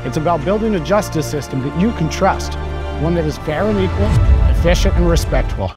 It's about building a justice system that you can trust, one that is fair and equal, efficient and respectful.